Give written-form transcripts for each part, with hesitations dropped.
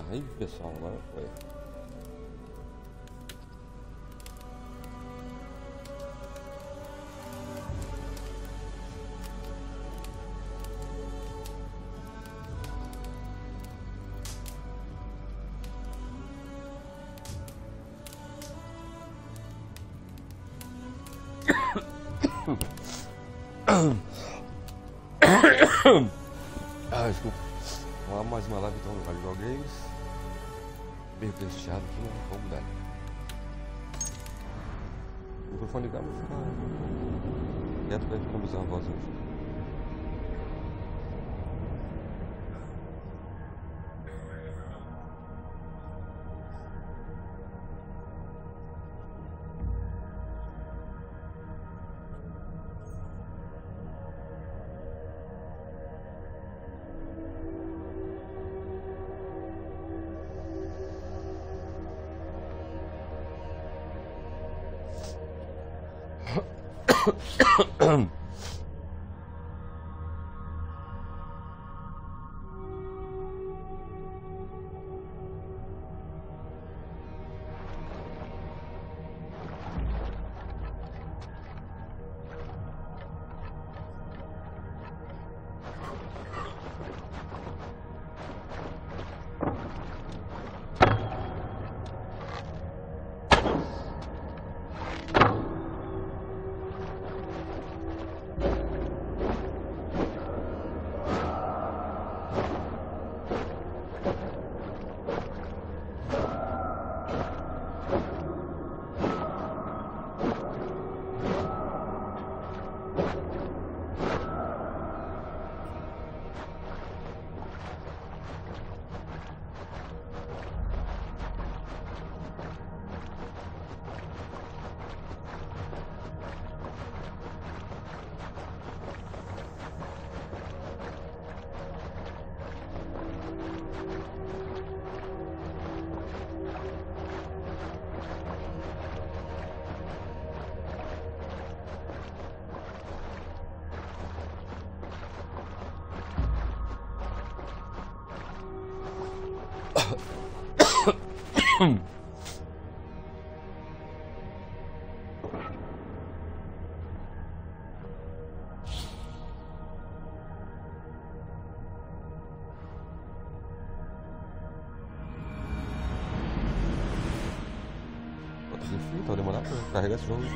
Aí, pessoal, agora foi. Desculpa. Vamos lá, mais uma live então no Vale Games. Meio prestigiado aqui, né? Vamos mudar. O microfone ligado vai ficar quieto pra economizar a voz hoje. Então vai demorar pra carregar esse jogo.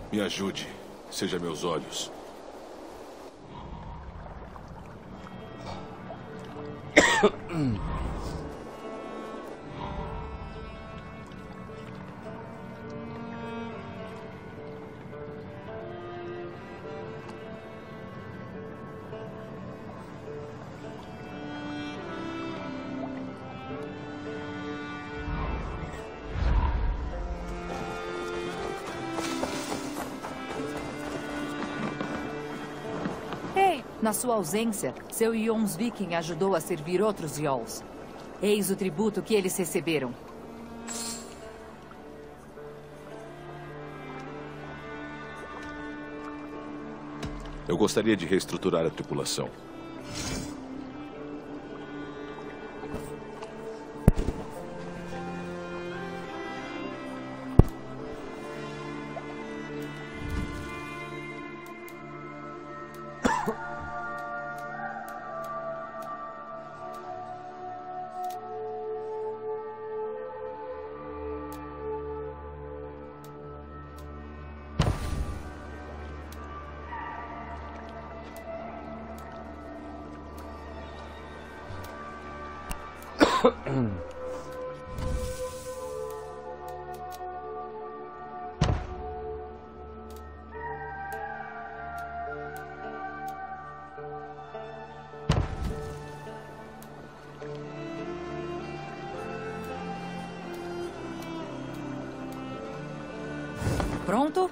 Me ajude. Seja meus olhos. Na sua ausência, seu Jomsviking ajudou a servir outros Jarls. Eis o tributo que eles receberam. Eu gostaria de reestruturar a tripulação. Pronto?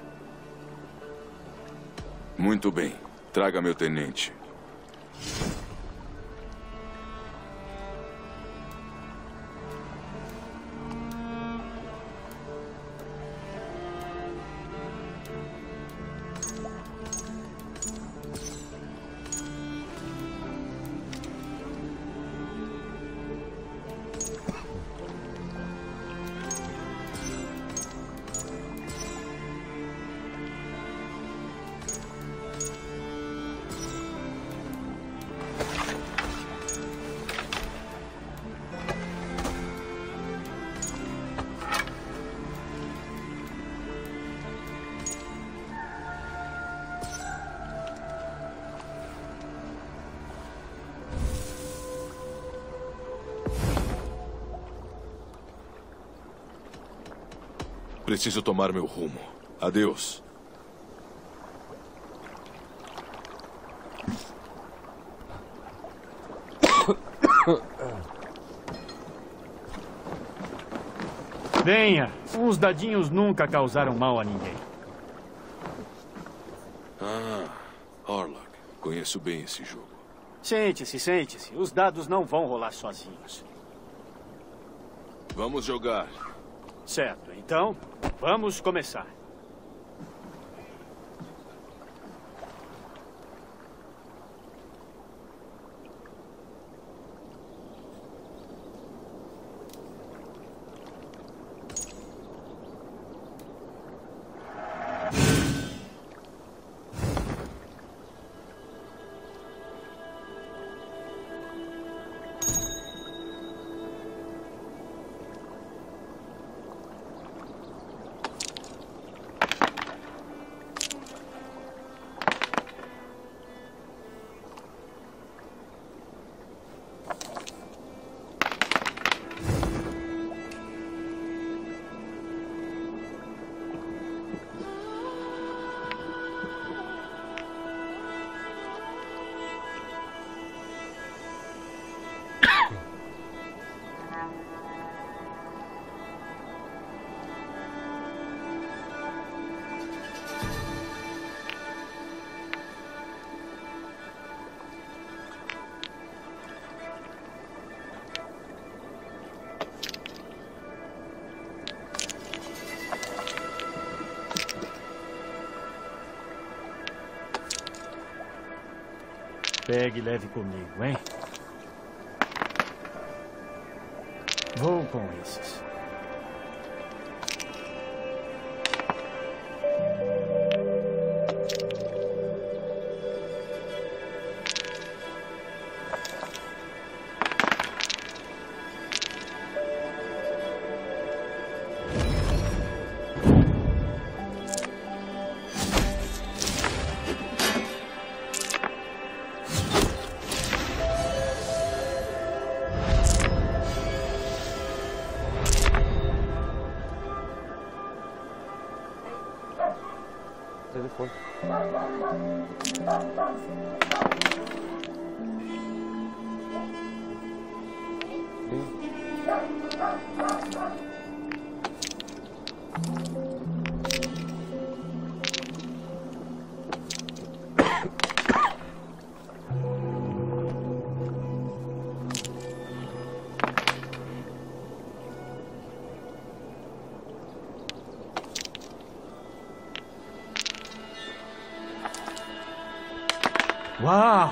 Muito bem. Traga meu tenente. Preciso tomar meu rumo. Adeus. Venha. Uns dadinhos nunca causaram mal a ninguém. Ah, Orlok. Conheço bem esse jogo. Sente-se, sente-se. Os dados não vão rolar sozinhos. Vamos jogar. Certo, então, vamos começar. Pegue e leve comigo, hein? Vou com esses. telefone. Uau!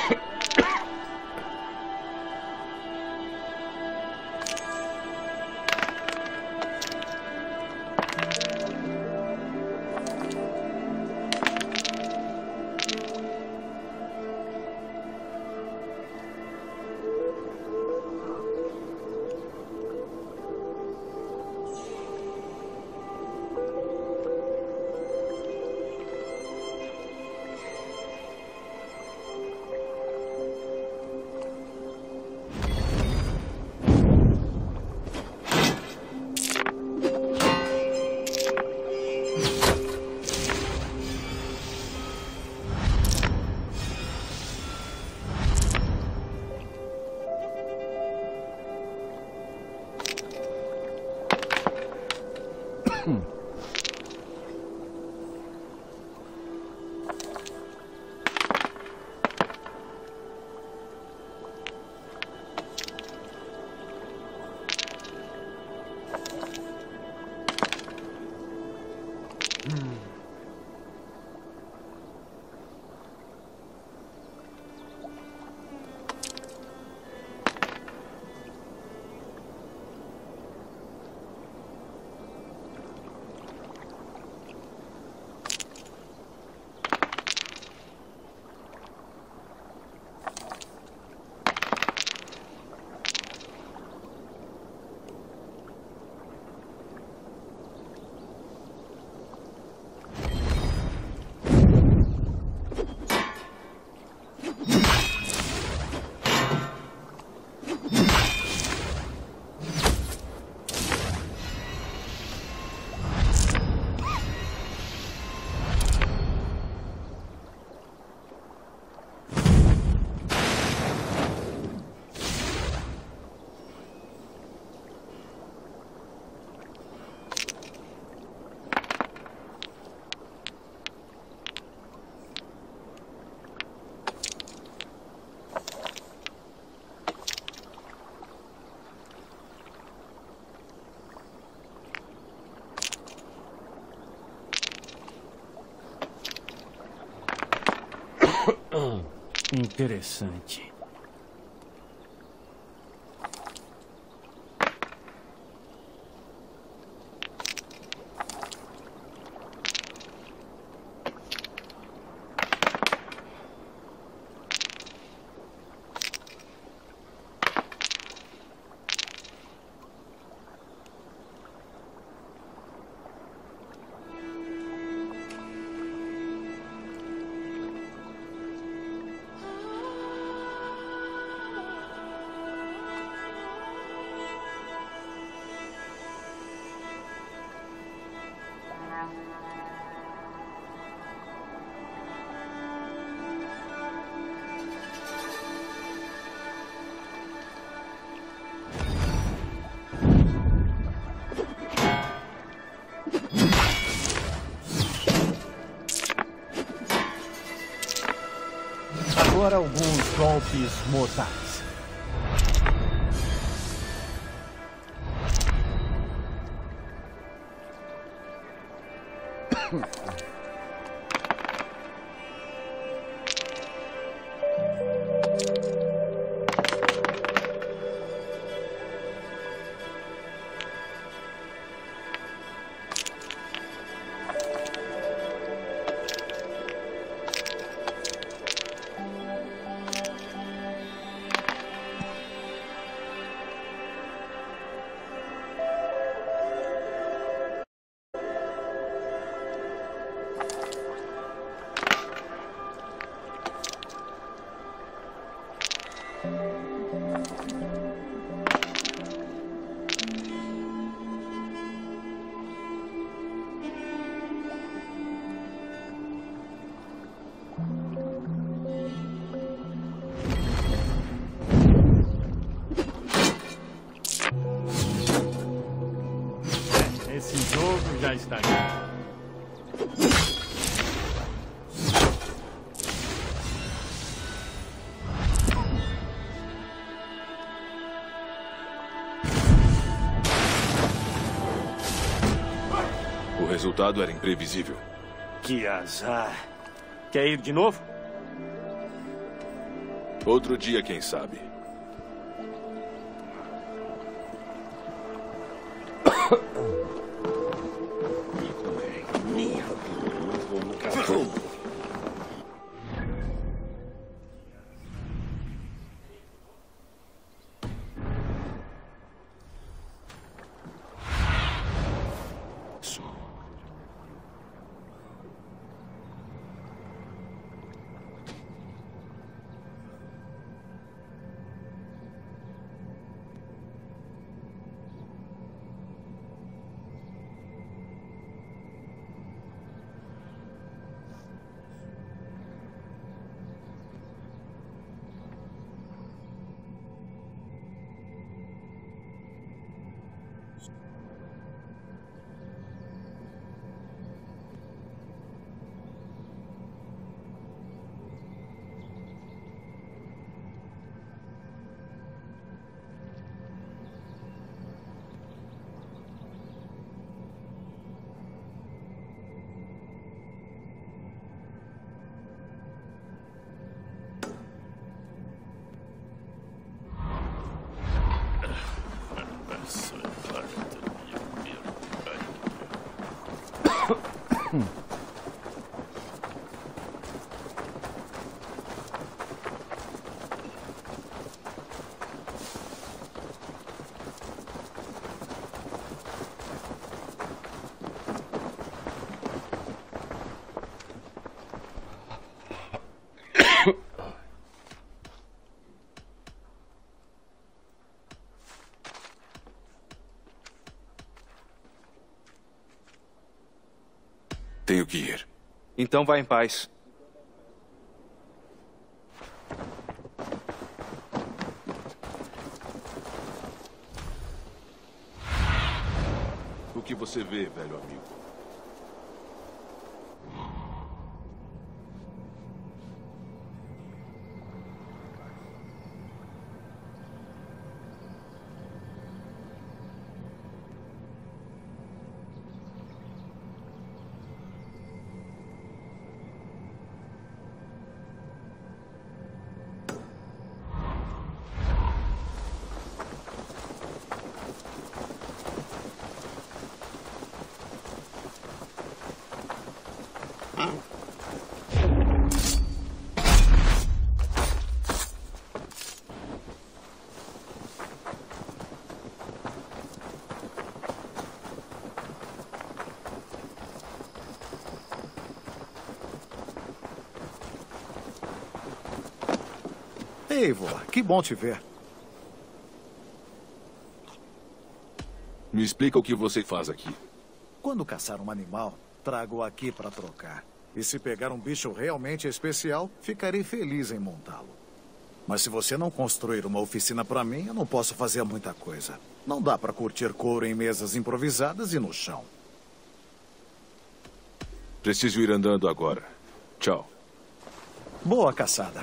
Interessante. Agora alguns golpes mortais. Já está aqui. O resultado era imprevisível. Que azar. Quer ir de novo? Outro dia, quem sabe. Tenho que ir. Então vá em paz. O que você vê, velho amigo? Eivor, que bom te ver. Me explica o que você faz aqui. Quando caçar um animal, trago-o aqui para trocar. E se pegar um bicho realmente especial, ficarei feliz em montá-lo. Mas se você não construir uma oficina para mim, eu não posso fazer muita coisa. Não dá para curtir couro em mesas improvisadas e no chão. Preciso ir andando agora. Tchau. Boa caçada.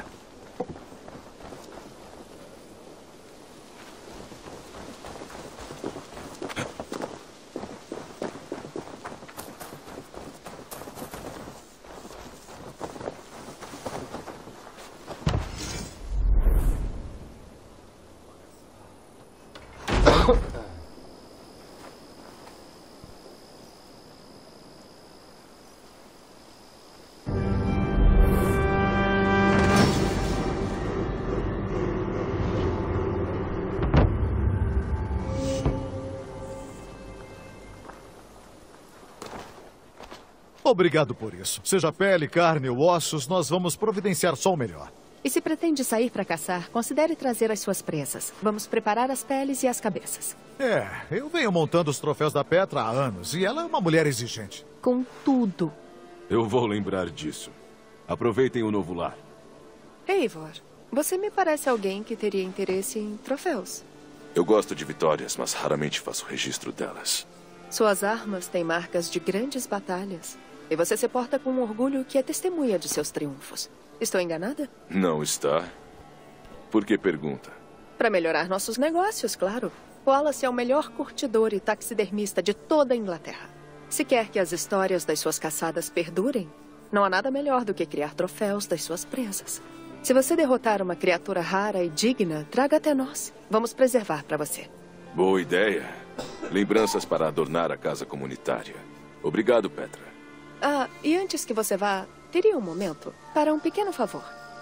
Obrigado por isso. Seja pele, carne ou ossos, nós vamos providenciar só o melhor. E se pretende sair para caçar, considere trazer as suas presas. Vamos preparar as peles e as cabeças. Eu venho montando os troféus da Petra há anos e ela é uma mulher exigente. Com tudo. Eu vou lembrar disso. Aproveitem o novo lar. Eivor, você me parece alguém que teria interesse em troféus. Eu gosto de vitórias, mas raramente faço registro delas. Suas armas têm marcas de grandes batalhas. E você se porta com um orgulho que é testemunha de seus triunfos. Estou enganada? Não está. Por que pergunta? Para melhorar nossos negócios, claro. Wallace é o melhor curtidor e taxidermista de toda a Inglaterra. Se quer que as histórias das suas caçadas perdurem, não há nada melhor do que criar troféus das suas presas. Se você derrotar uma criatura rara e digna, traga até nós. Vamos preservar para você. Boa ideia. Lembranças para adornar a casa comunitária. Obrigado, Petra. Ah, e antes que você vá, teria um momento para um pequeno favor.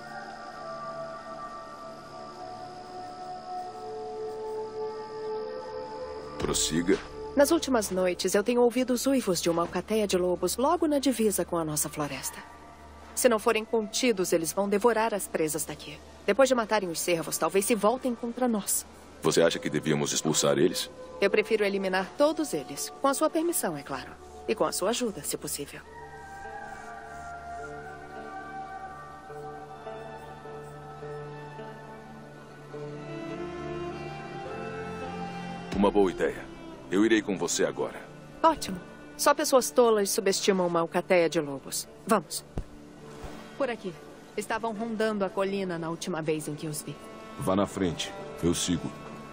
Prossiga. Nas últimas noites, eu tenho ouvido os uivos de uma alcateia de lobos logo na divisa com a nossa floresta. Se não forem contidos, eles vão devorar as presas daqui. Depois de matarem os cervos, talvez se voltem contra nós. Você acha que devíamos expulsar eles? Eu prefiro eliminar todos eles. Com a sua permissão, é claro. E com a sua ajuda, se possível. Uma boa ideia. Eu irei com você agora. Ótimo. Só pessoas tolas subestimam uma alcateia de lobos. Vamos. Por aqui. Estavam rondando a colina na última vez em que os vi. Vá na frente. Eu sigo.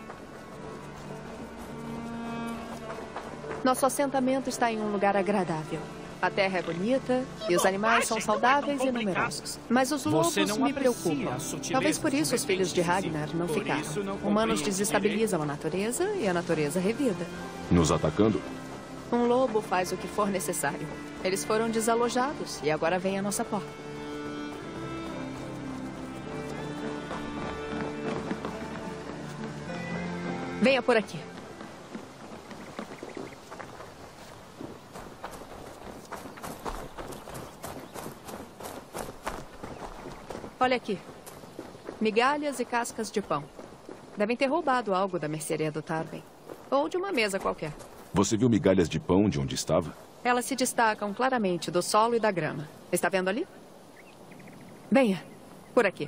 Nosso assentamento está em um lugar agradável. A terra é bonita e os animais são saudáveis e numerosos. Mas os lobos me preocupam. Talvez por isso os filhos de Ragnar não ficaram. Humanos desestabilizam a natureza e a natureza revida. Nos atacando? Um lobo faz o que for necessário. Eles foram desalojados e agora vêm à nossa porta. Venha por aqui. Olha aqui. Migalhas e cascas de pão. Devem ter roubado algo da mercearia do Tarben. Ou de uma mesa qualquer. Você viu migalhas de pão de onde estava? Elas se destacam claramente do solo e da grama. Está vendo ali? Venha. Por aqui.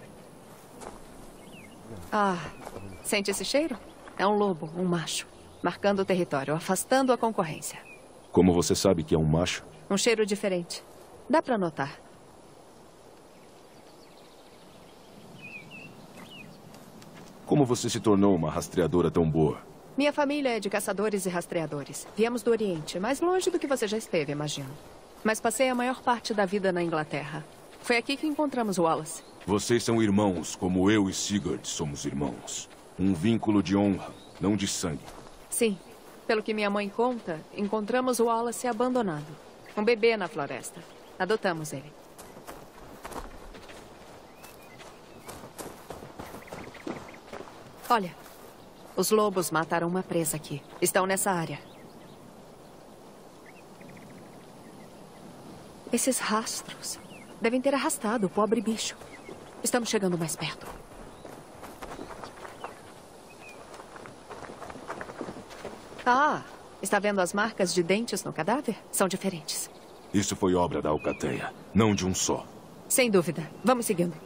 Ah, sente esse cheiro? É um lobo, um macho. Marcando o território, afastando a concorrência. Como você sabe que é um macho? Um cheiro diferente. Dá para notar. Como você se tornou uma rastreadora tão boa? Minha família é de caçadores e rastreadores. Viemos do Oriente, mais longe do que você já esteve, imagino. Mas passei a maior parte da vida na Inglaterra. Foi aqui que encontramos Wallace. Vocês são irmãos, como eu e Sigurd somos irmãos. Um vínculo de honra, não de sangue. Sim. Pelo que minha mãe conta, encontramos o Wallace abandonado. Um bebê na floresta. Adotamos ele. Olha, os lobos mataram uma presa aqui. Estão nessa área. Esses rastros devem ter arrastado o pobre bicho. Estamos chegando mais perto. Ah, está vendo as marcas de dentes no cadáver? São diferentes. Isso foi obra da alcateia, não de um só. Sem dúvida. Vamos seguindo.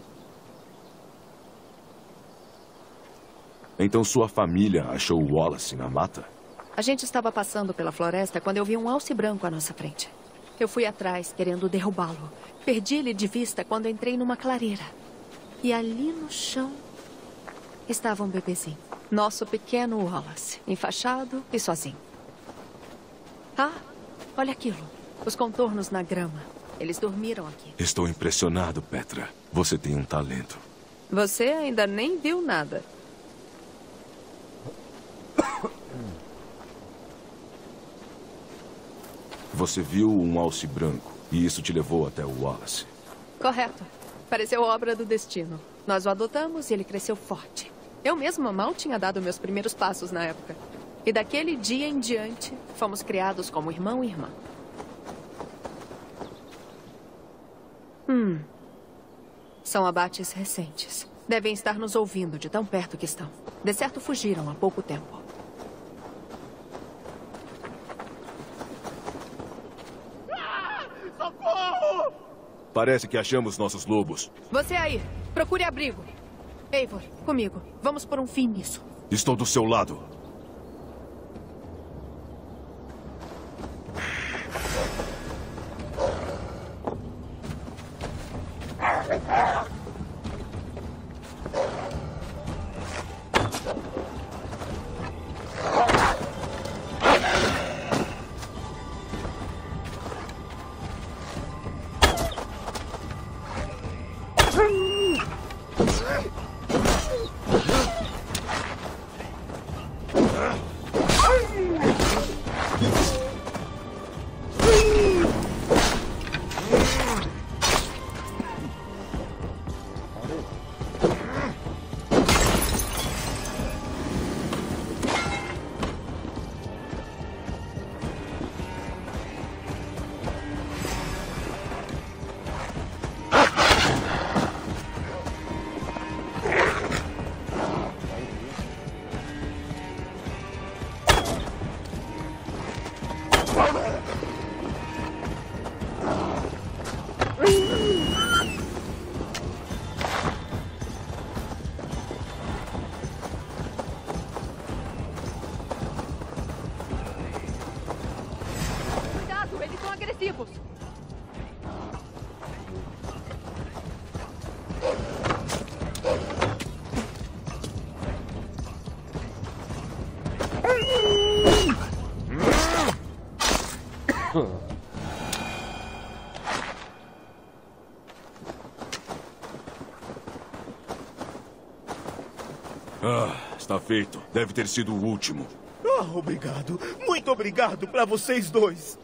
Então sua família achou o Wallace na mata? A gente estava passando pela floresta quando eu vi um alce branco à nossa frente. Eu fui atrás, querendo derrubá-lo. Perdi ele de vista quando entrei numa clareira. E ali no chão estava um bebezinho. Nosso pequeno Wallace, enfaixado e sozinho. Ah, olha aquilo. Os contornos na grama. Eles dormiram aqui. Estou impressionado, Petra. Você tem um talento. Você ainda nem viu nada. Você viu um alce branco e isso te levou até o Wallace. Correto. Pareceu obra do destino. Nós o adotamos e ele cresceu forte. Eu mesma mal tinha dado meus primeiros passos na época. E daquele dia em diante, fomos criados como irmão e irmã. São abates recentes. Devem estar nos ouvindo de tão perto que estão. De certo, fugiram há pouco tempo. Socorro! Parece que achamos nossos lobos. Você aí, procure abrigo. Eivor, comigo. Vamos por um fim nisso. Estou do seu lado. Cuidado, eles são agressivos. Está feito. Deve ter sido o último. Obrigado. Muito obrigado pra vocês dois.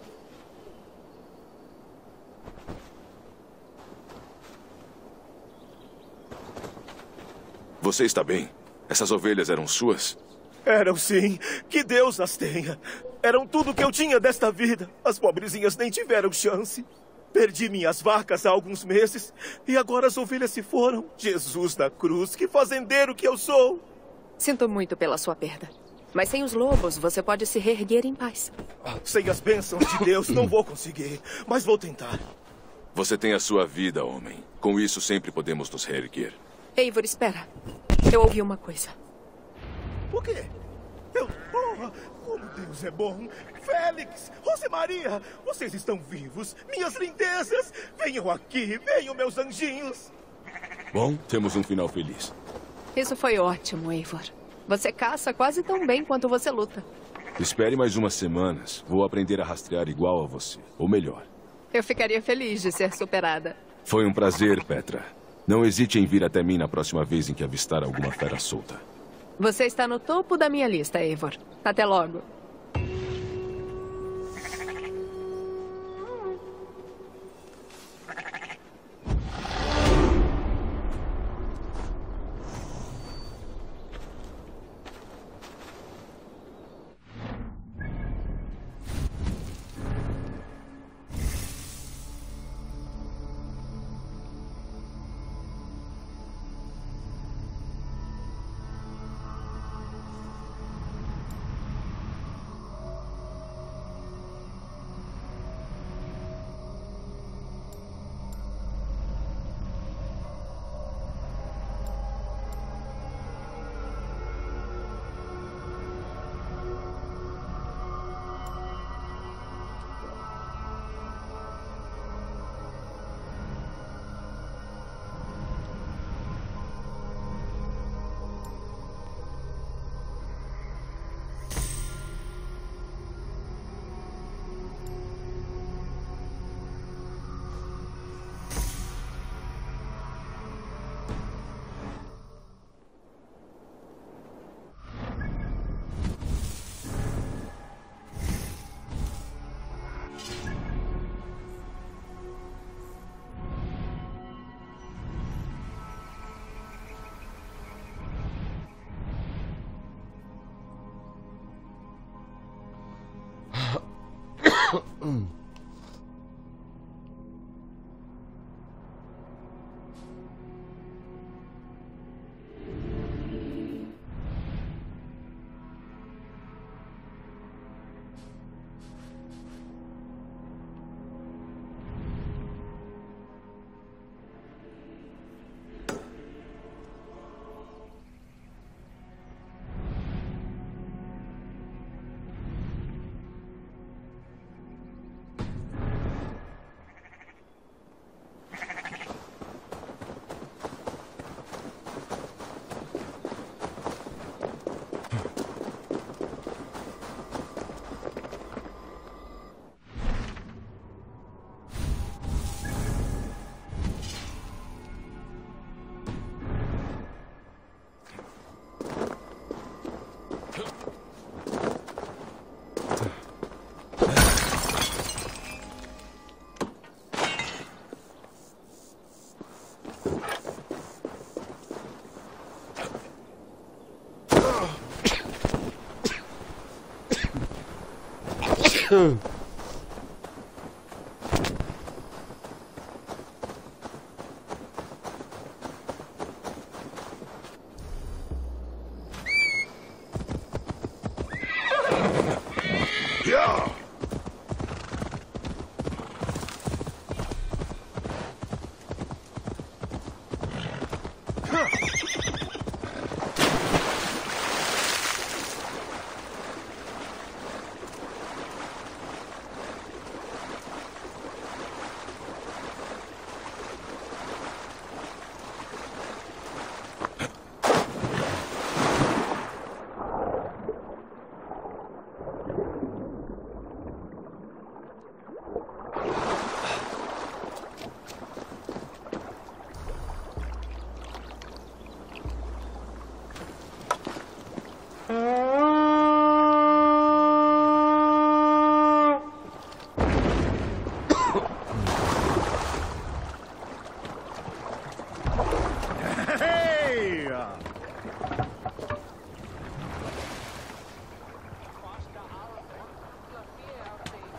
Você está bem? Essas ovelhas eram suas? Eram sim. Que Deus as tenha. Eram tudo que eu tinha desta vida. As pobrezinhas nem tiveram chance. Perdi minhas vacas há alguns meses. E agora as ovelhas se foram. Jesus da cruz, que fazendeiro que eu sou. Sinto muito pela sua perda. Mas sem os lobos, você pode se reerguer em paz. Sem as bênçãos de Deus, não vou conseguir. Mas vou tentar. Você tem a sua vida, homem. Com isso, sempre podemos nos reerguer. Eivor, espera. Eu ouvi uma coisa. O quê? Como Deus é bom. Félix, Rosemaria, vocês estão vivos. Minhas lindezas. Venham aqui, venham, meus anjinhos. Bom, temos um final feliz. Isso foi ótimo, Eivor. Você caça quase tão bem quanto você luta. Espere mais umas semanas. Vou aprender a rastrear igual a você. Ou melhor. Eu ficaria feliz de ser superada. Foi um prazer, Petra. Não hesite em vir até mim na próxima vez em que avistar alguma fera solta. Você está no topo da minha lista, Eivor. Até logo.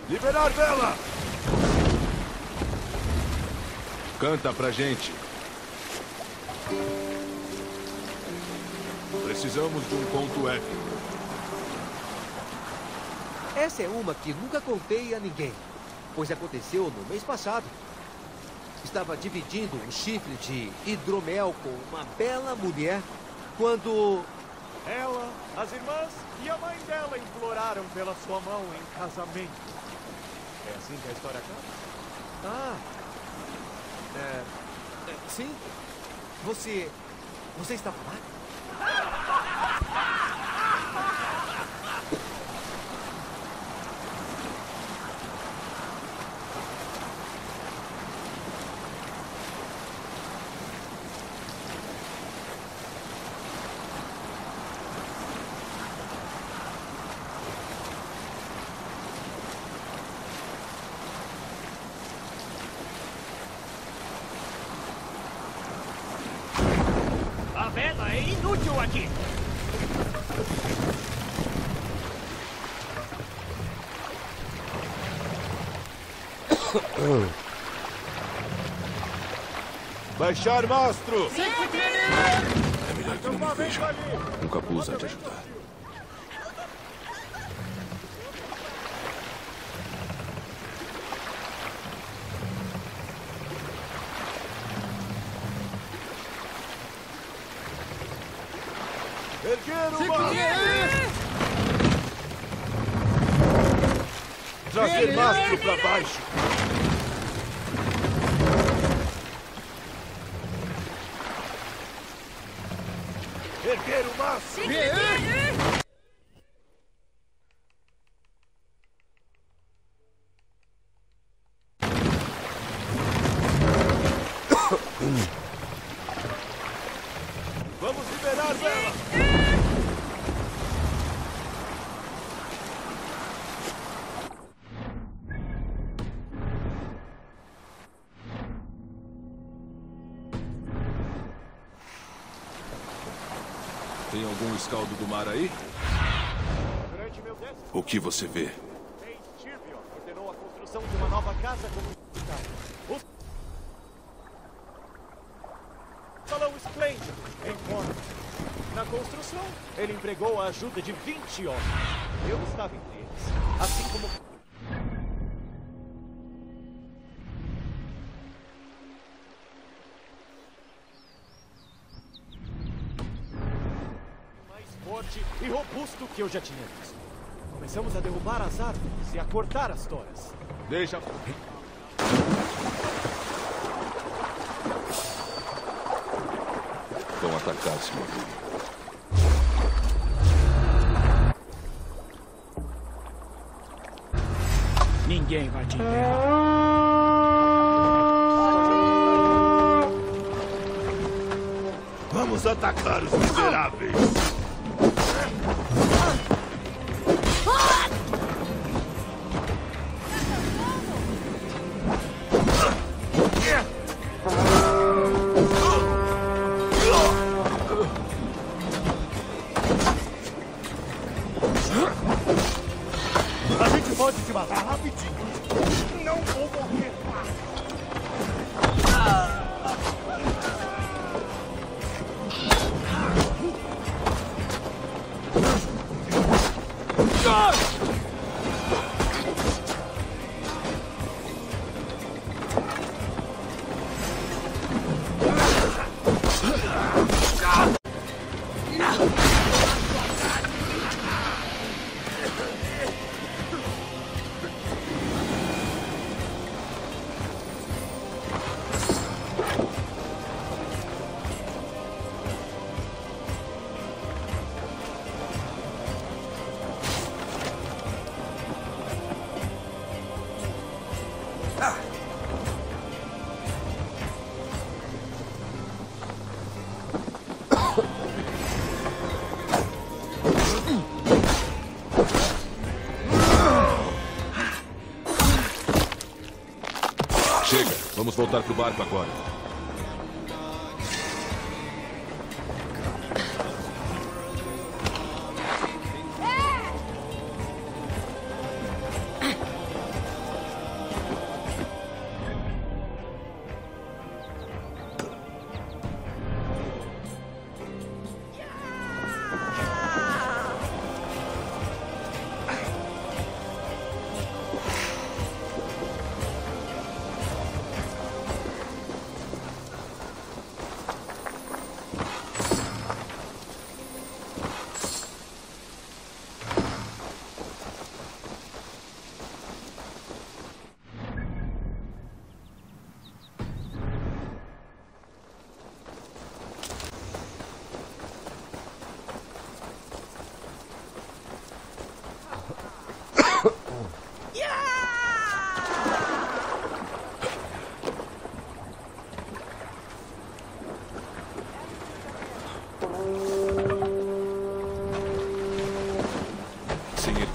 Liberar vela! Canta pra gente. Precisamos de um ponto épico. Essa é uma que nunca contei a ninguém, pois aconteceu no mês passado. Estava dividindo um chifre de hidromel com uma bela mulher quando... Ela, as irmãs e a mãe dela imploraram pela sua mão em casamento. É assim que a história acaba? Sim. Você estava lá? A vela é inútil aqui. Baixar mastro! É melhor que não me veja. Um capuz há de ajudar. Erguer o mastro! Trazer mastro pra baixo! Erguer o mastro! Vamos liberar vela! Tem algum escaldo do mar aí? Durante meu décimo, O que você vê? Rei Styrbjorn ordenou a construção de uma nova casa como o salão esplêndido em forma. Na construção, ele empregou a ajuda de 20 homens. Eu estava entre eles, assim como... mais forte e robusto que eu já tinha visto. Começamos a derrubar as árvores e a cortar as toras. Deixa... Vão atacar, senhor. Ninguém vai te enterrar. Vamos atacar os miseráveis! A gente pode se matar rapidinho. Não vou morrer. Chega, vamos voltar pro barco agora.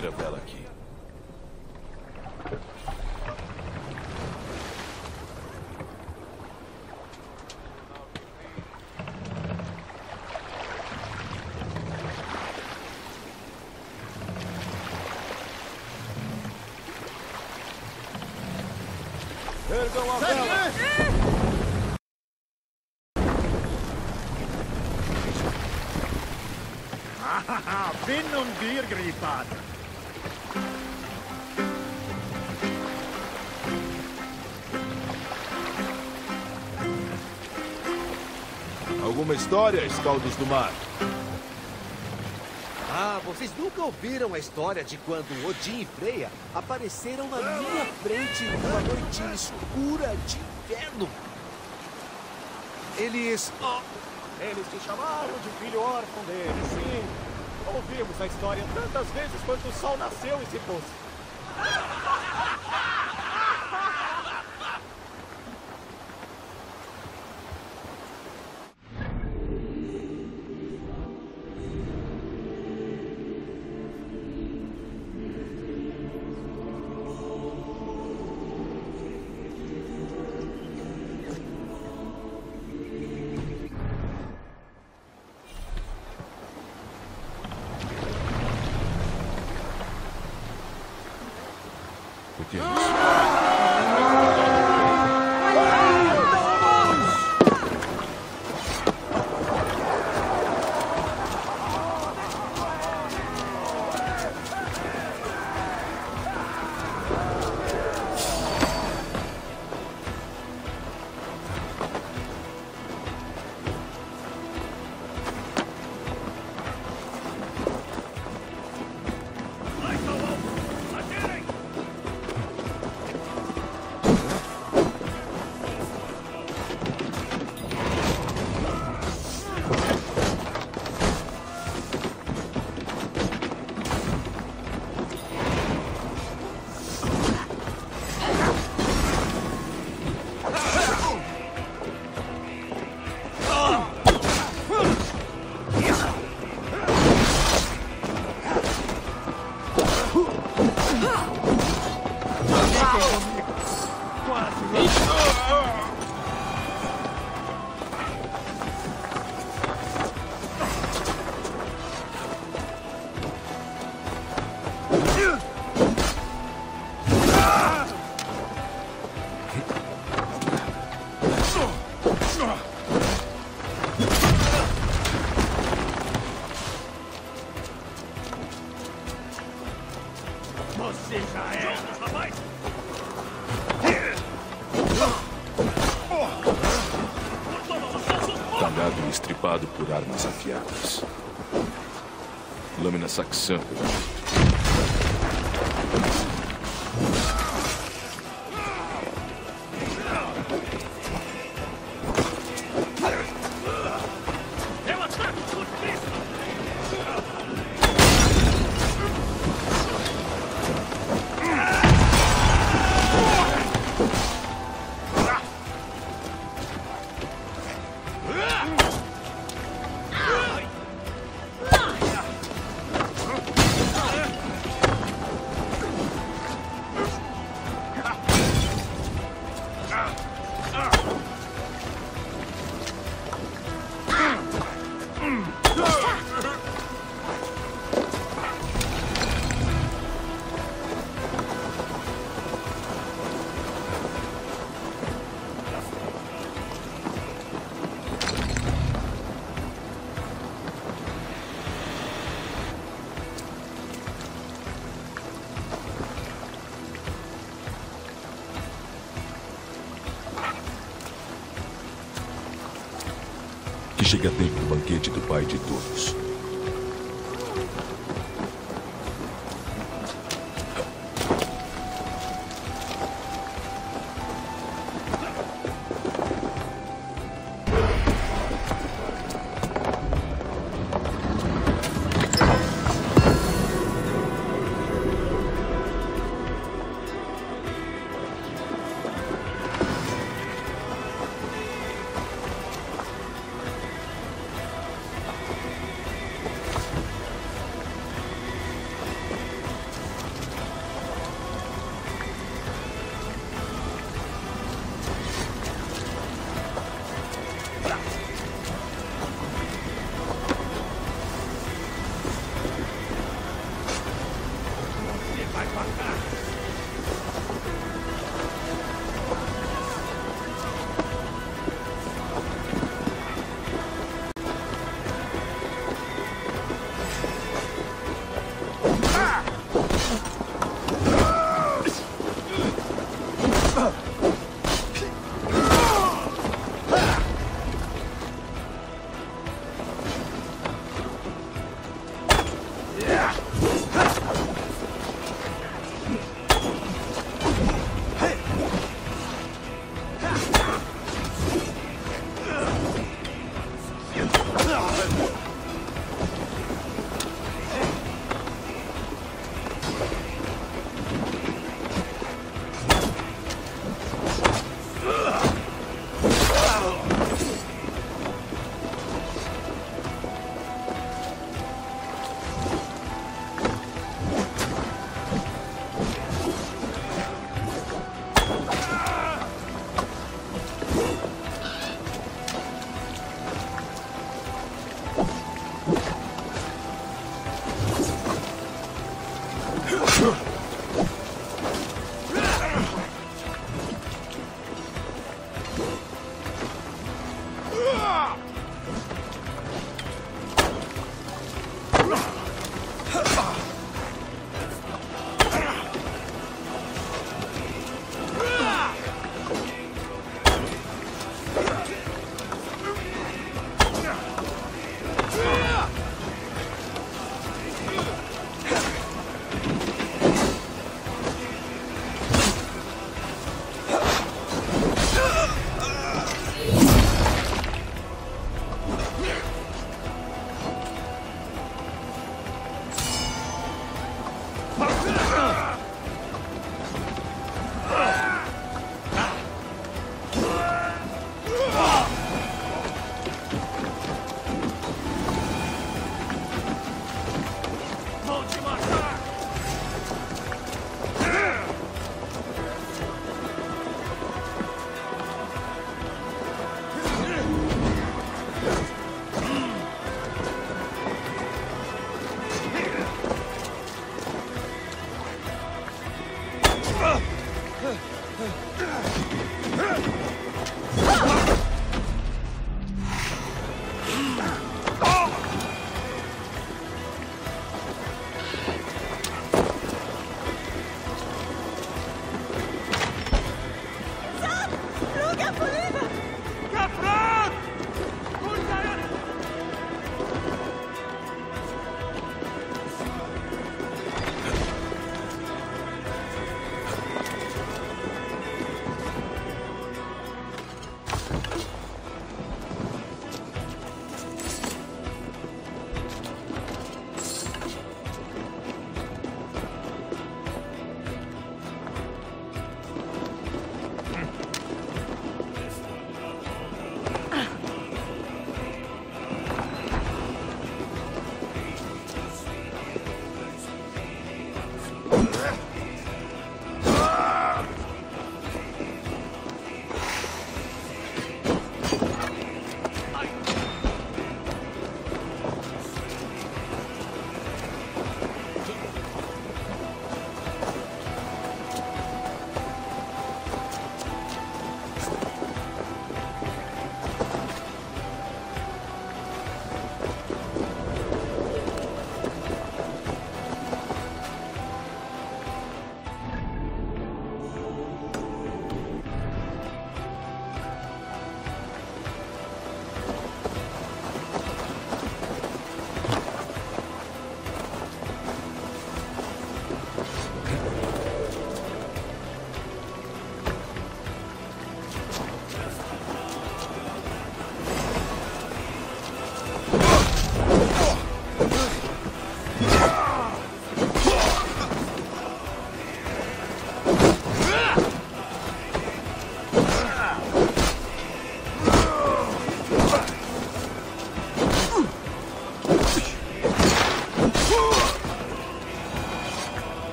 primeira vela aqui. Ergam a vela! Vinn und dyrgripad! Alguma história, escaldos do mar? Ah, vocês nunca ouviram a história de quando Odin e Freya apareceram na minha frente numa noite escura de inverno? Eles te chamaram de filho órfão deles, sim. Ouvimos a história tantas vezes quanto o sol nasceu e se pôs. O que é isso? Você já é, rapaz! Talhado e estripado por armas afiadas. Lâmina saxã. Eu ataco por Cristo! Que chega a tempo do banquete do pai de todos.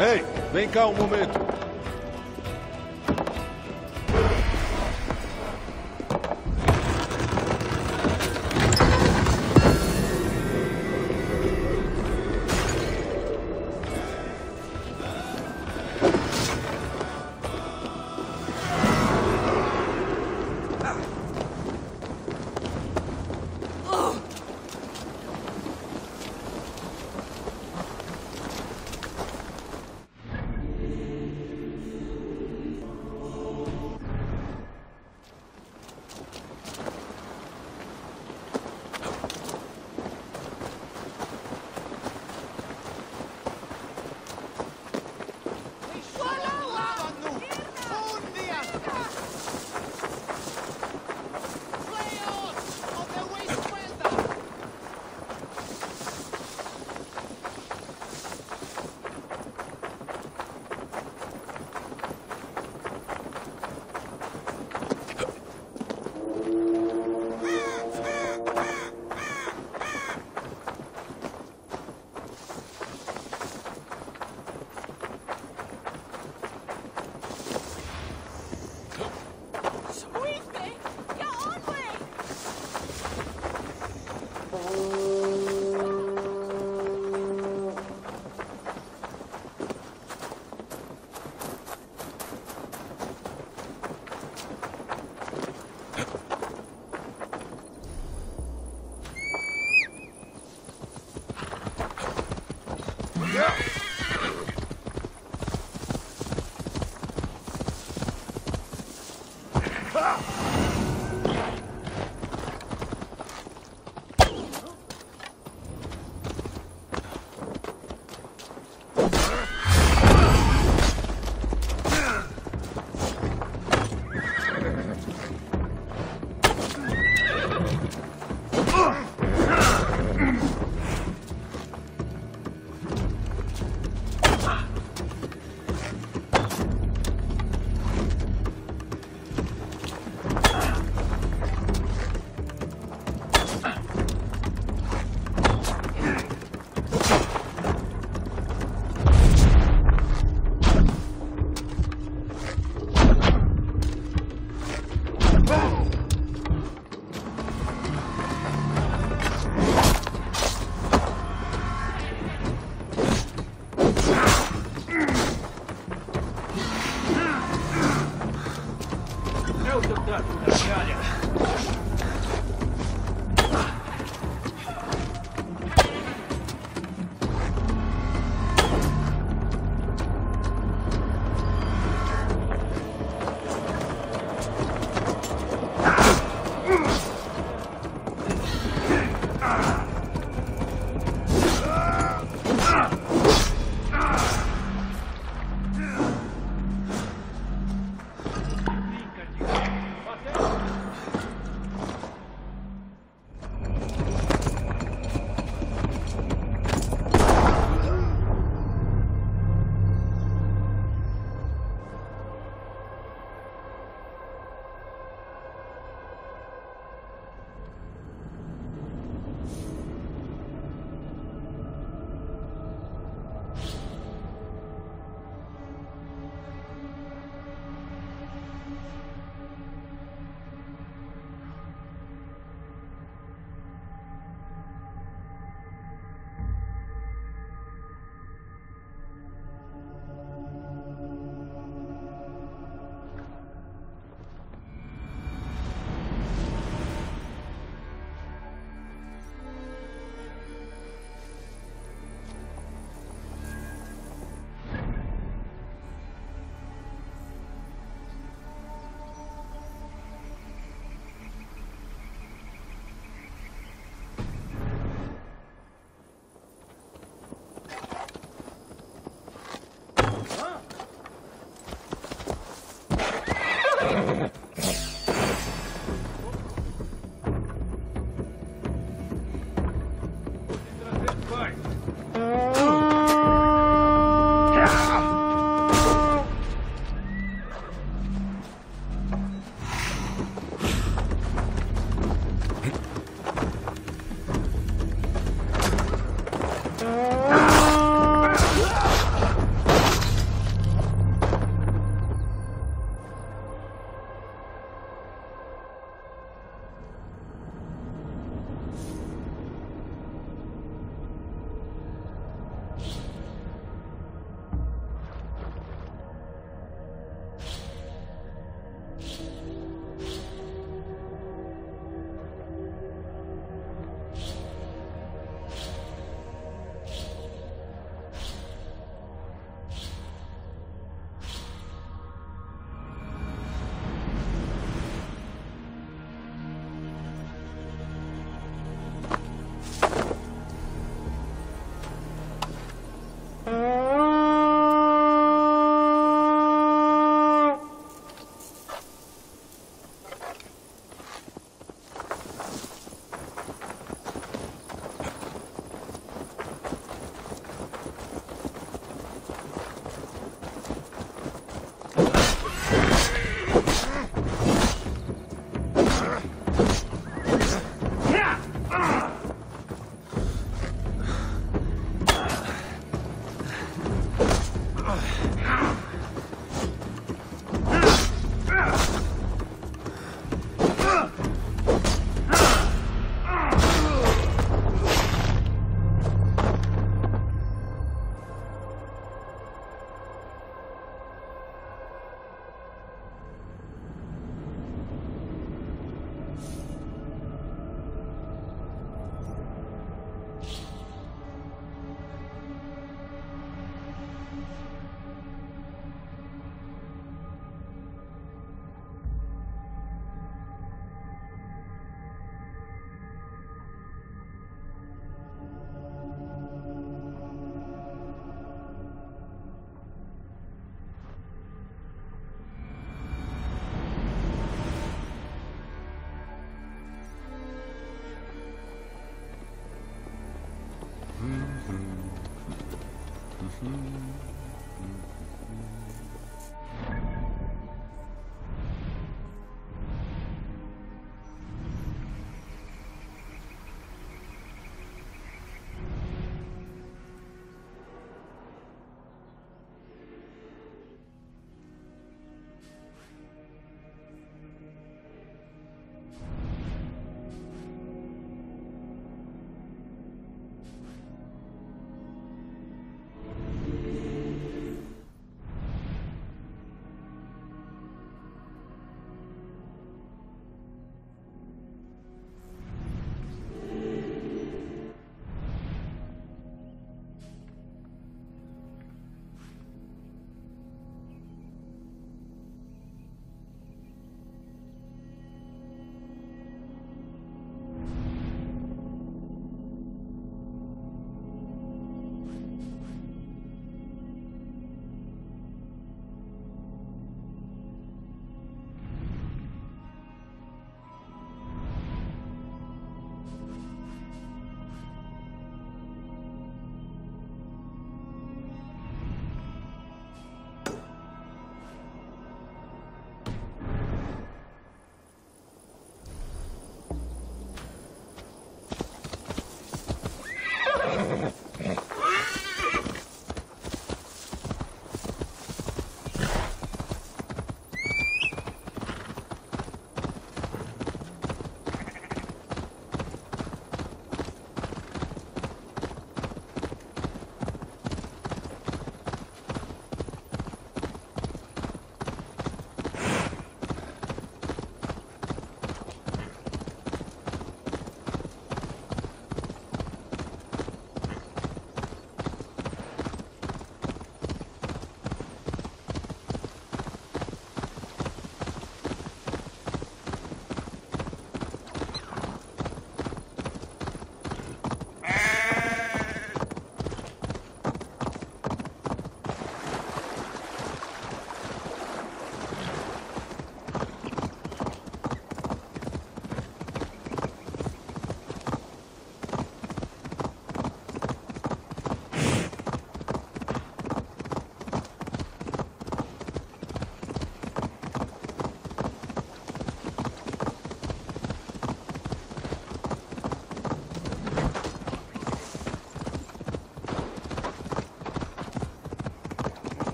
Ei, vem cá um momento.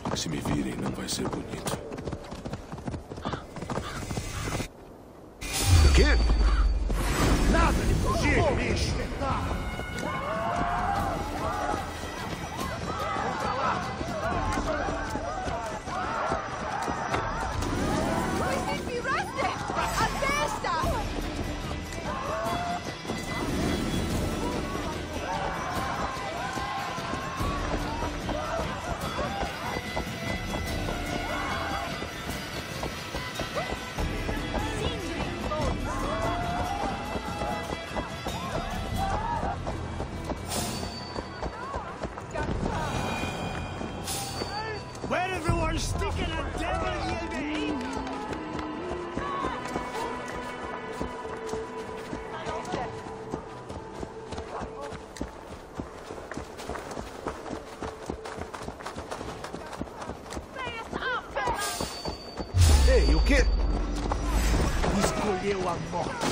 Se me virem, não vai ser bonito. O quê? Nada de fugir, bicho! Where everyone's sticking a devil, you mean? Ei, o quê? Escolheu a morte.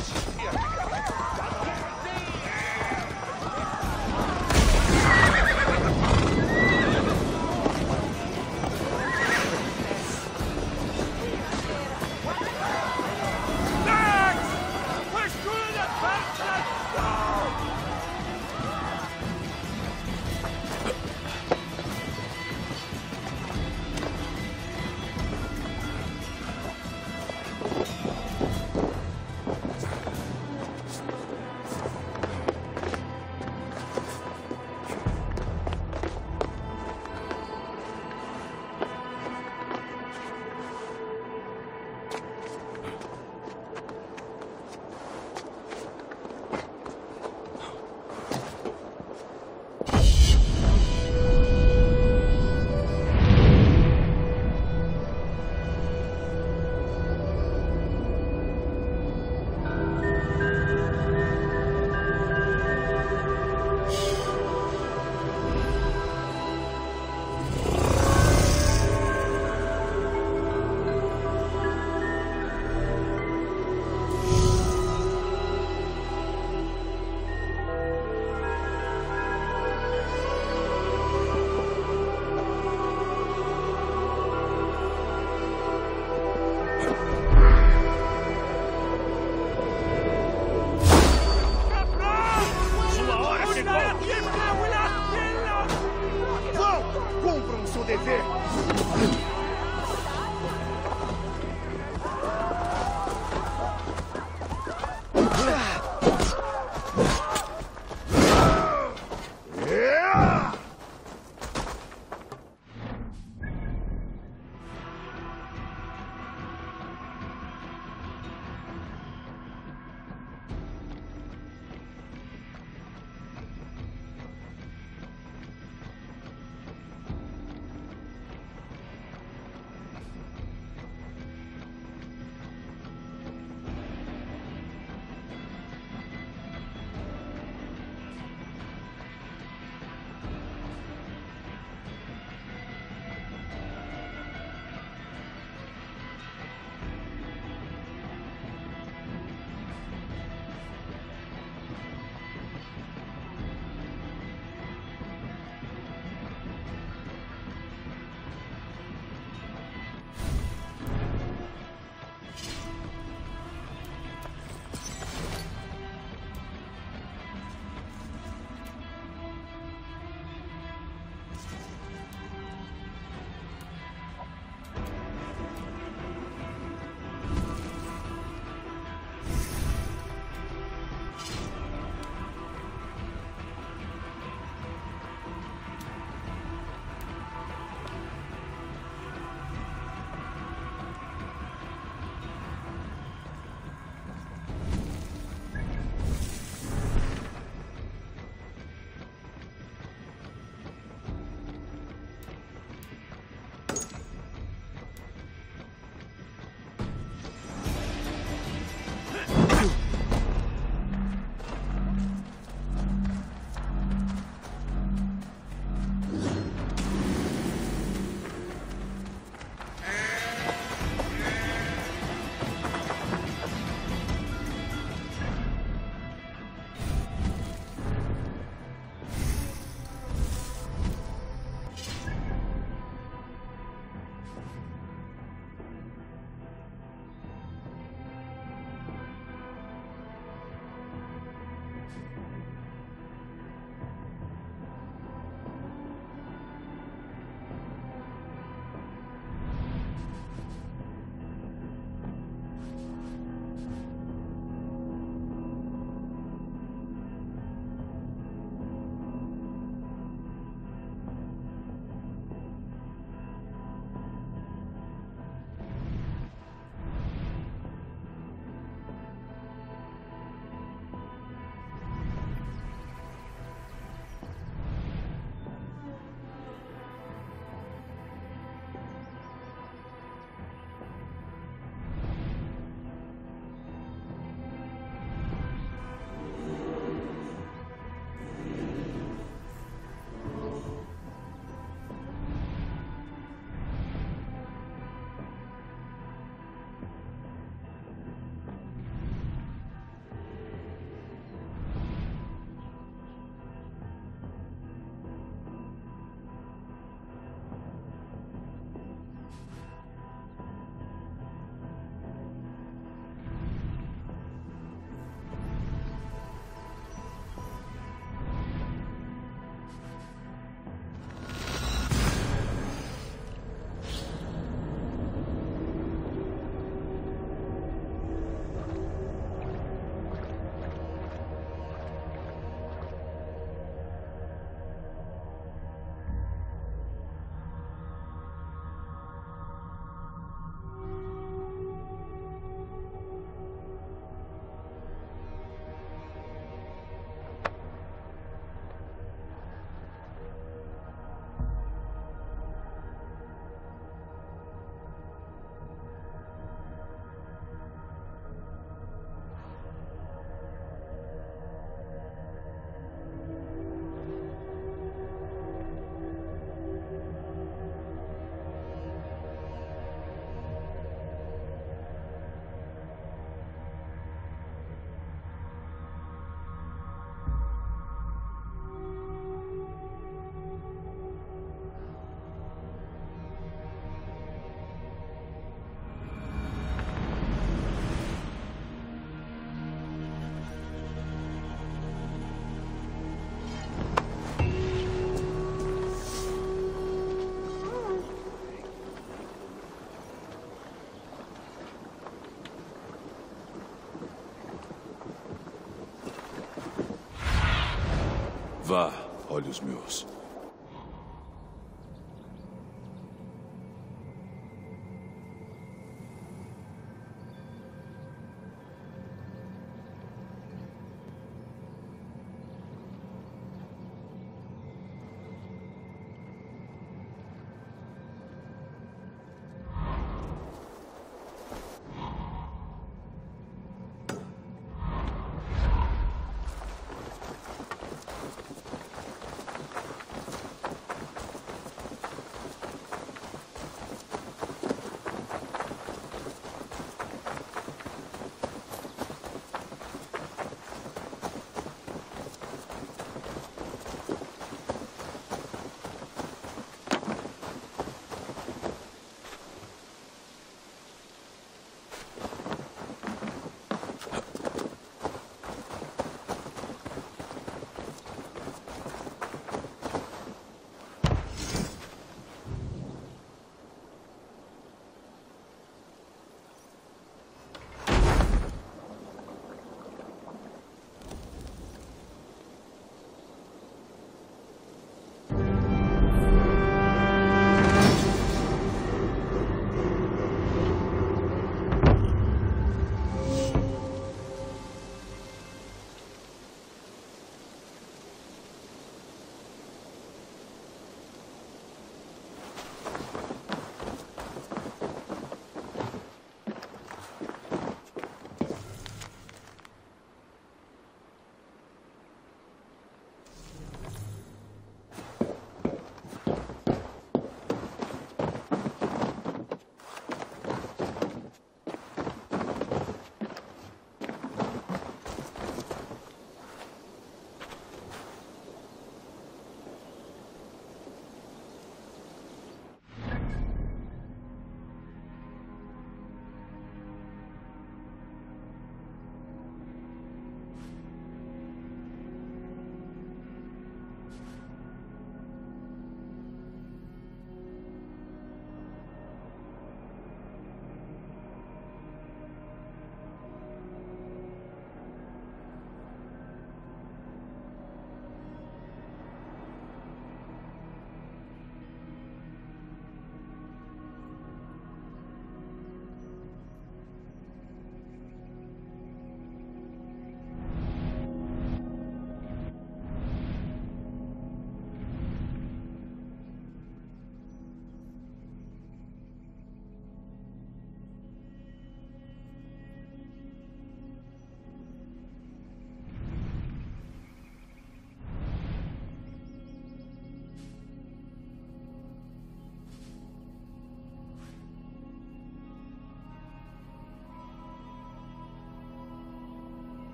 olhos meus.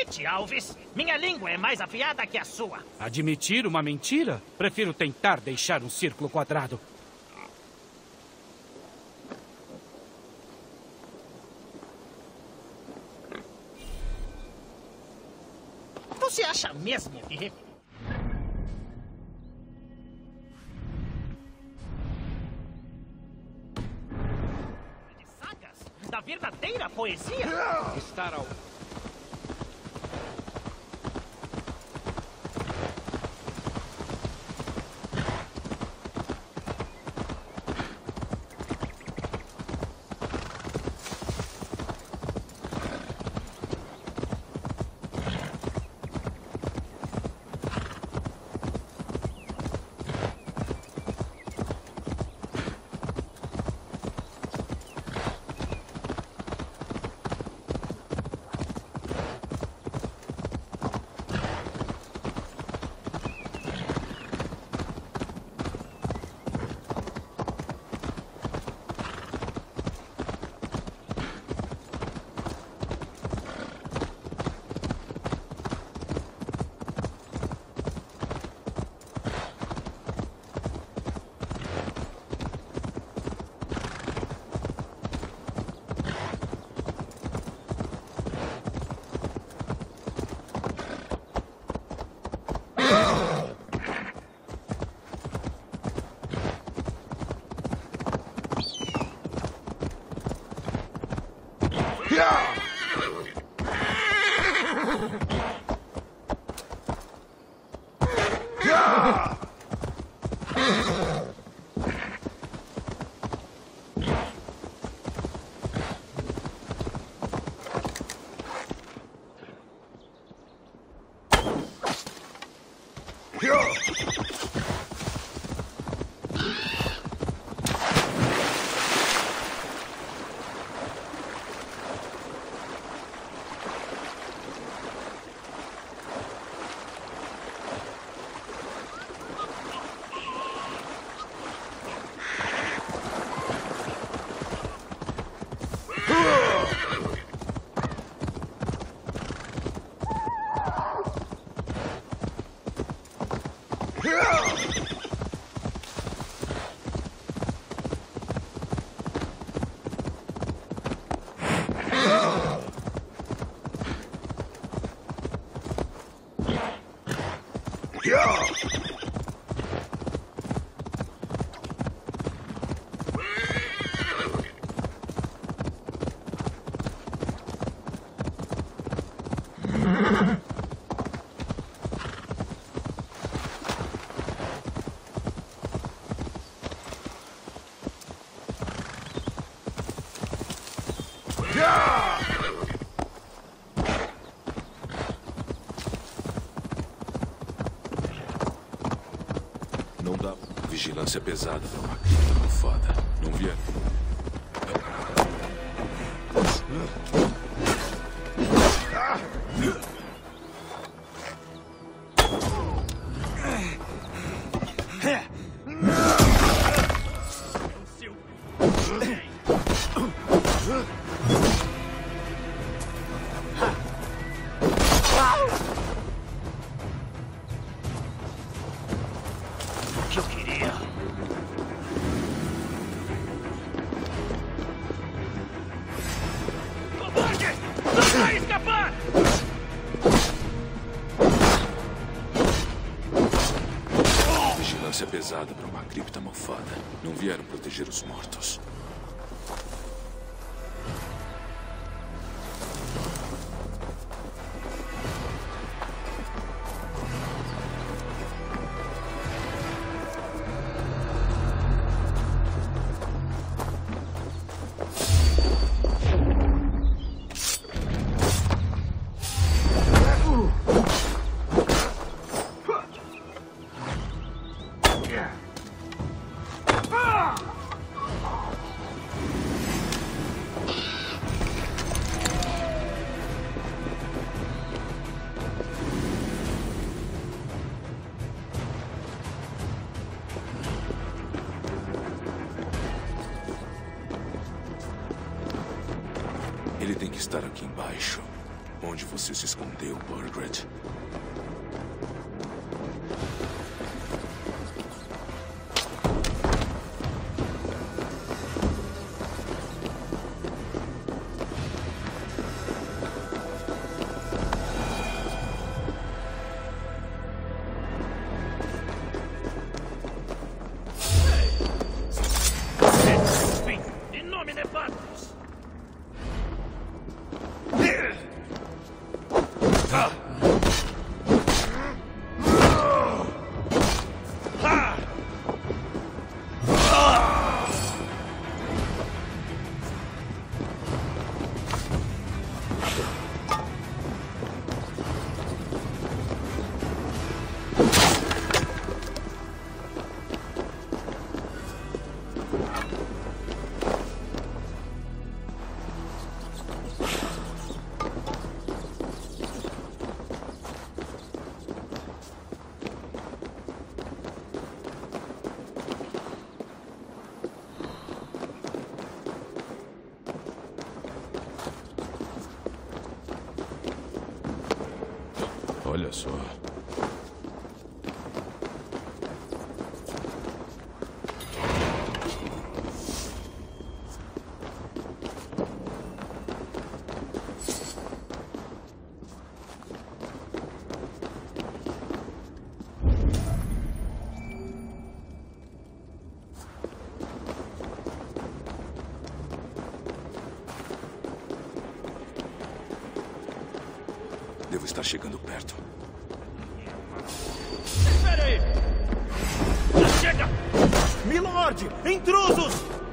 admite, Alves. Minha língua é mais afiada que a sua. Admitir uma mentira? Prefiro tentar deixar um círculo quadrado. Você acha mesmo que... da verdadeira poesia? Estar ao... Não dá vigilância pesada pra uma cripta malfada. Não vieram. O que eu queria? Covarde! Não vai escapar! Vigilância pesada para uma cripta malfada. Não vieram proteger os mortos. Ele tem que estar aqui embaixo. Onde você se escondeu, Margaret? Olha só. Devo estar chegando perto. Espera aí! Chega! Milord! Intrusos!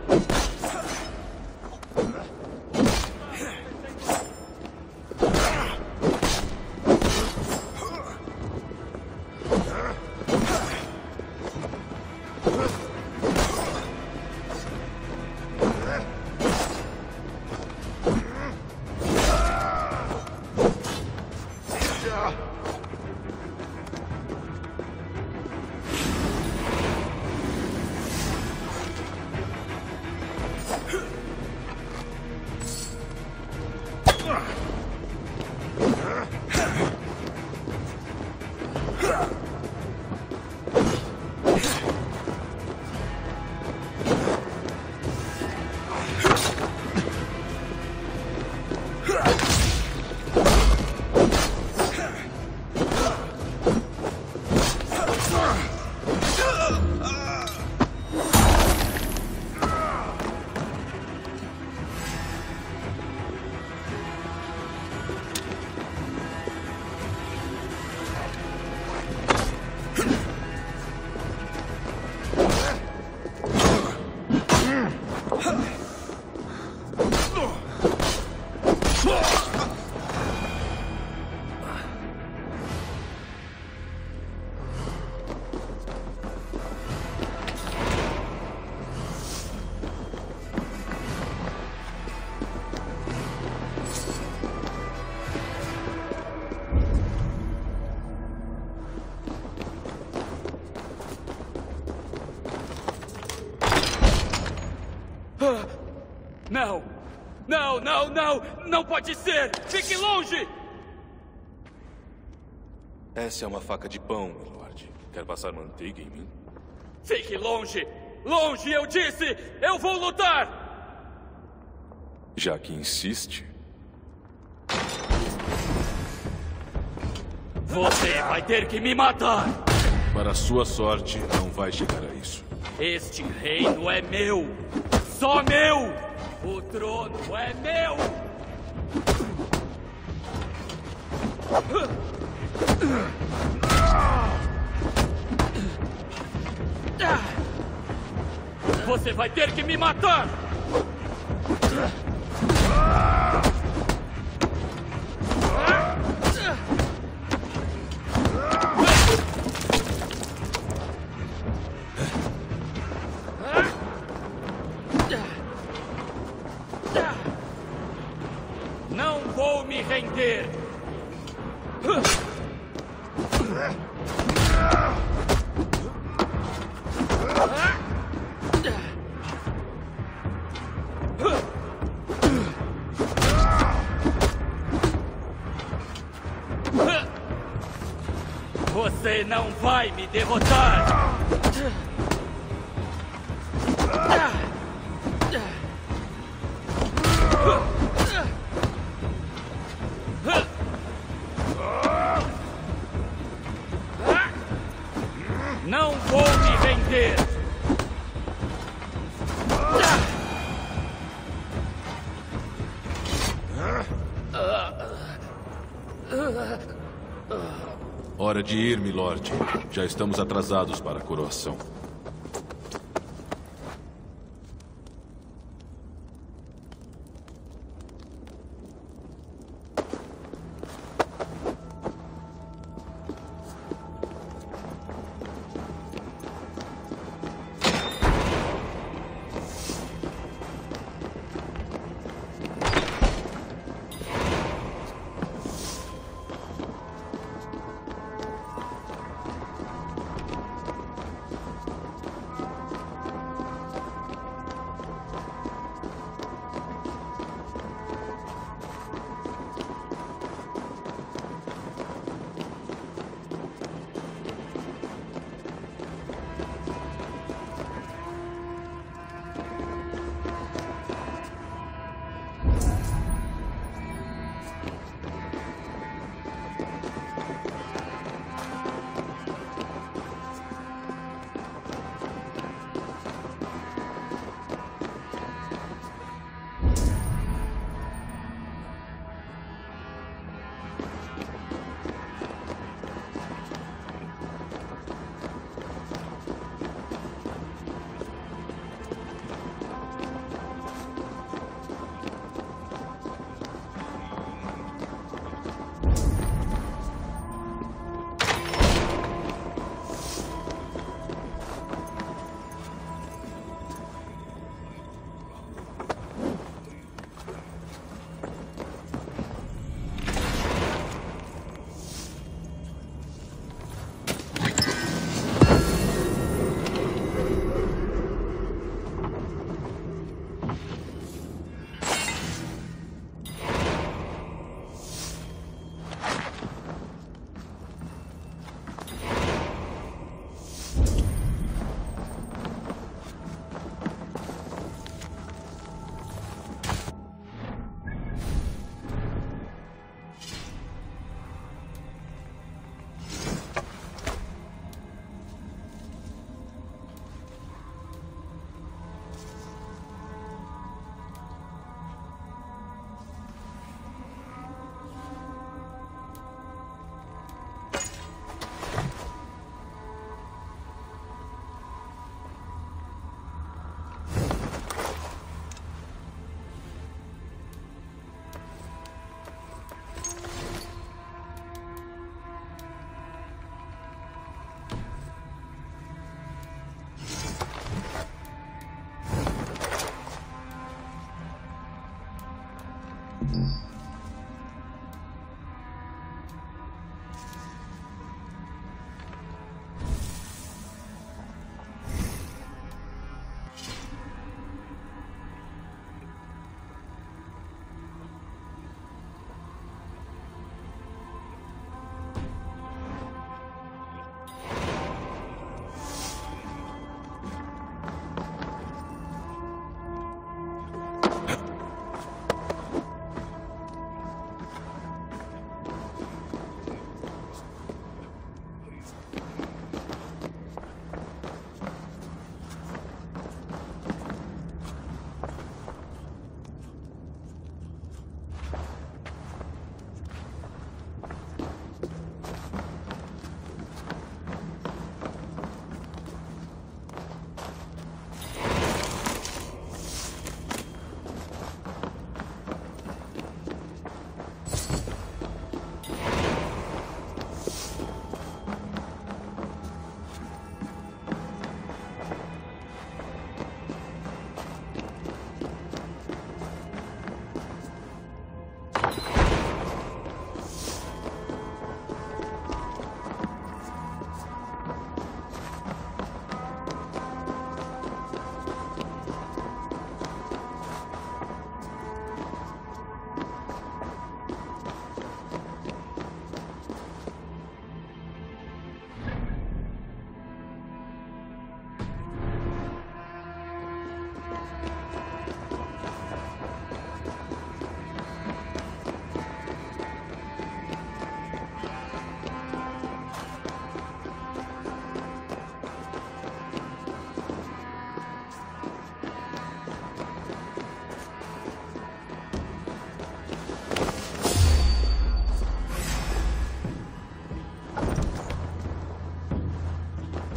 Não! Não, não, não! Não pode ser! Fique longe! Essa é uma faca de pão, Milord. Quer passar manteiga em mim? Fique longe! Longe, eu disse! Eu vou lutar! Já que insiste. Você vai ter que me matar! Para sua sorte, não vai chegar a isso. Este reino é meu! Só meu! O trono é meu! Você vai ter que me matar! Não vou me render! Você não vai me derrotar! Não vou me render! Hora de ir, milord. Já estamos atrasados para a coroação.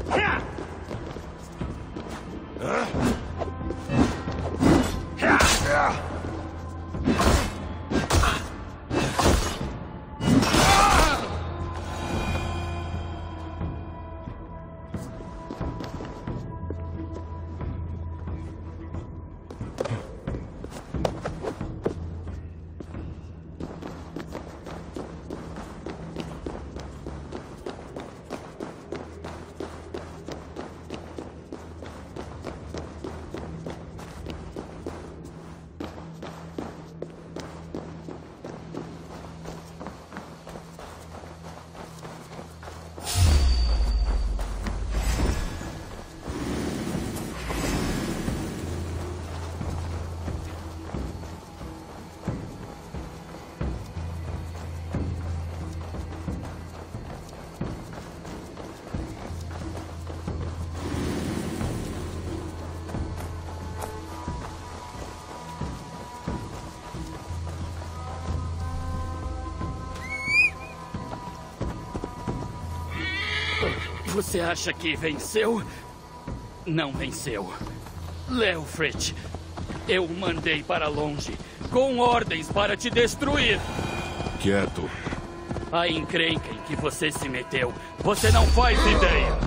Você acha que venceu? Não venceu. Leofric, eu o mandei para longe, com ordens para te destruir. Quieto. A encrenca em que você se meteu, você não faz ideia.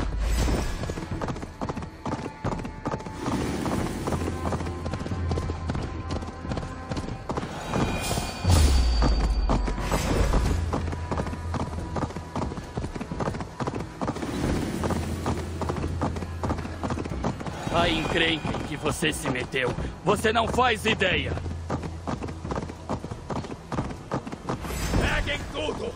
A encrenca em que você se meteu, você não faz ideia. Peguem tudo!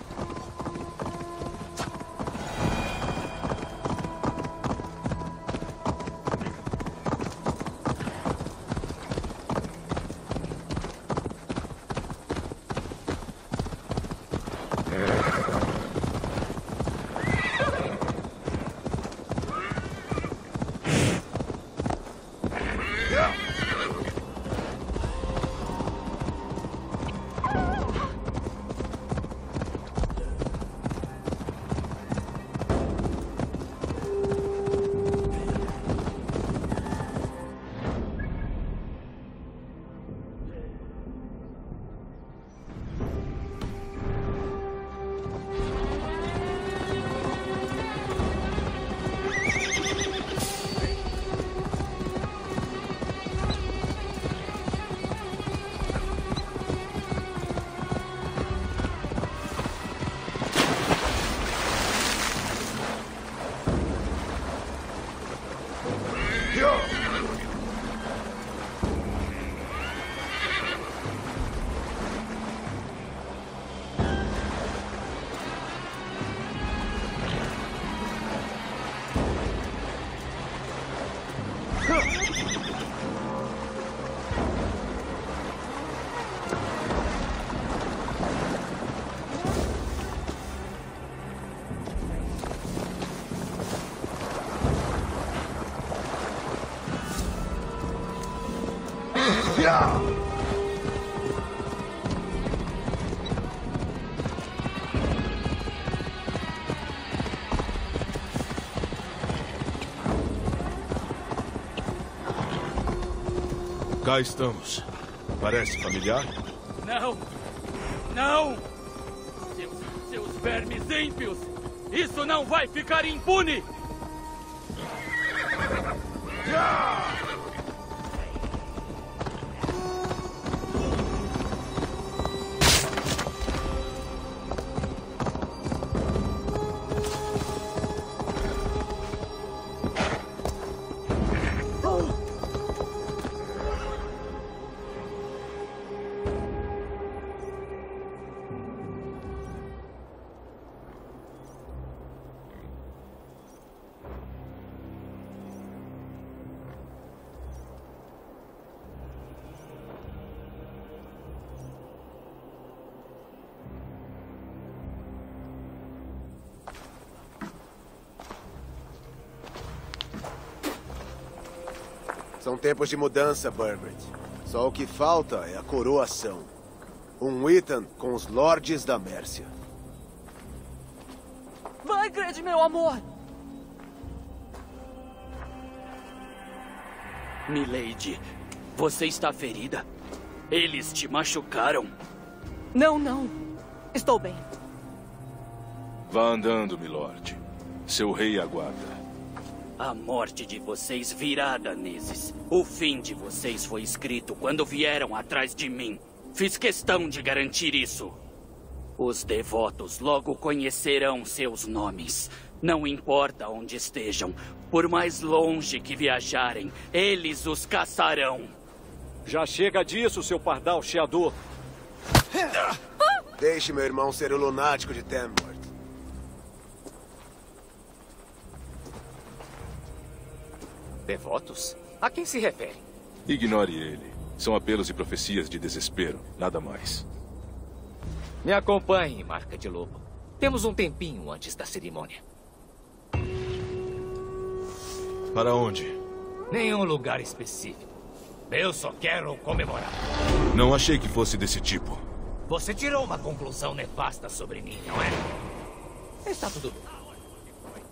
Cá estamos. Parece familiar? Não! Não! Seus vermes ímpios! Isso não vai ficar impune! São tempos de mudança, Burbage. Só o que falta é a coroação. Um Ethan com os Lordes da Mércia. Vai, Gred, meu amor! Milady, você está ferida? Eles te machucaram? Não, não. Estou bem. Vá andando, milord. Seu rei aguarda. A morte de vocês virá, daneses. O fim de vocês foi escrito quando vieram atrás de mim. Fiz questão de garantir isso. Os devotos logo conhecerão seus nomes. Não importa onde estejam, por mais longe que viajarem, eles os caçarão. Já chega disso, seu pardal cheador. Deixe meu irmão ser o lunático de Tamworth. Devotos? A quem se refere? Ignore ele. São apelos e profecias de desespero, nada mais. Me acompanhe, Marca de Lobo. Temos um tempinho antes da cerimônia. Para onde? Nenhum lugar específico. Eu só quero comemorar. Não achei que fosse desse tipo. Você tirou uma conclusão nefasta sobre mim, não é? Está tudo bem.